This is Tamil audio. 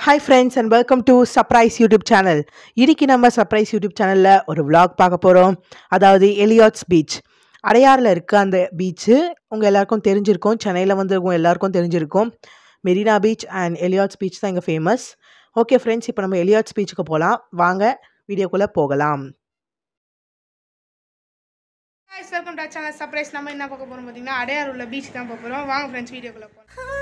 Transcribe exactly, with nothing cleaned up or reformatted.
Hi friends and welcome to Suprise YouTube channel. இன்னைக்கு நம்ம Suprise YouTube channelல ஒரு vlog பார்க்க போறோம். அதாவது Elliots beach. அடையார்ல இருக்க அந்த பீச் உங்க எல்லாருக்கும் தெரிஞ்சிருக்கும். சென்னையில வந்திருக்கும் எல்லாருக்கும் தெரிஞ்சிருக்கும். Marina beach and Elliots beach தான் இங்க ஃபேமஸ். ஓகே ஃப்ரெண்ட்ஸ், இப்போ நம்ம Elliots பீச்சுக்கு போலாம். வாங்க வீடியோக்குள்ள போகலாம். Guys, welcome to our channel Suprise. நம்ம என்ன பார்க்க போறோம் பாத்தீங்கன்னா அடையார் உள்ள பீச் தான் பார்க்க போறோம். வாங்க फ्रेंड्स வீடியோக்குள்ள போலாம்.